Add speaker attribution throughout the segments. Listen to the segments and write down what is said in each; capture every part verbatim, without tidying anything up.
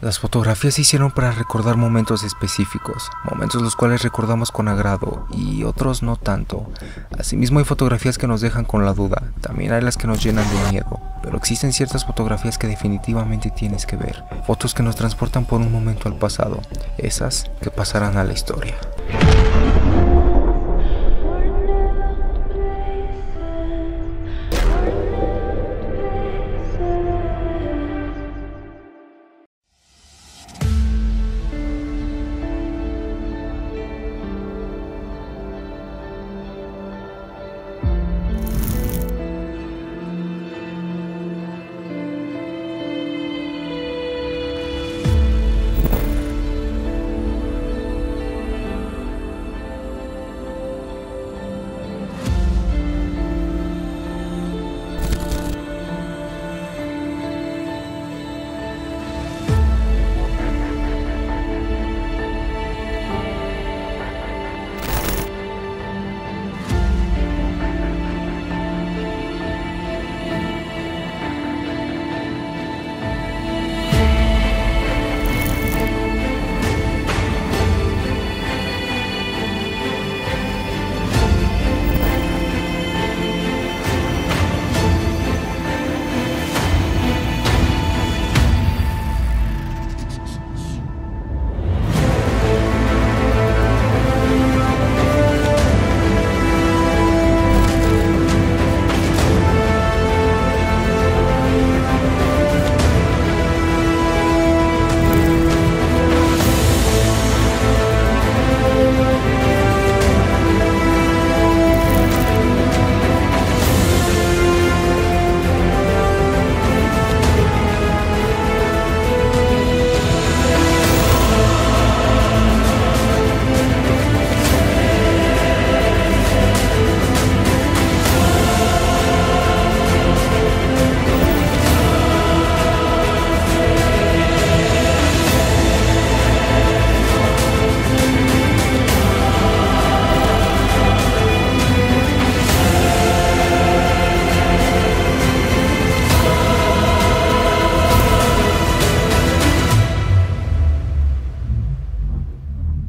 Speaker 1: Las fotografías se hicieron para recordar momentos específicos, momentos los cuales recordamos con agrado y otros no tanto. Asimismo hay fotografías que nos dejan con la duda, también hay las que nos llenan de miedo, pero existen ciertas fotografías que definitivamente tienes que ver, fotos que nos transportan por un momento al pasado, esas que pasarán a la historia.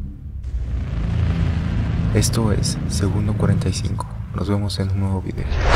Speaker 1: Esto es Segundo cuarenta y cinco. Nos vemos en un nuevo video.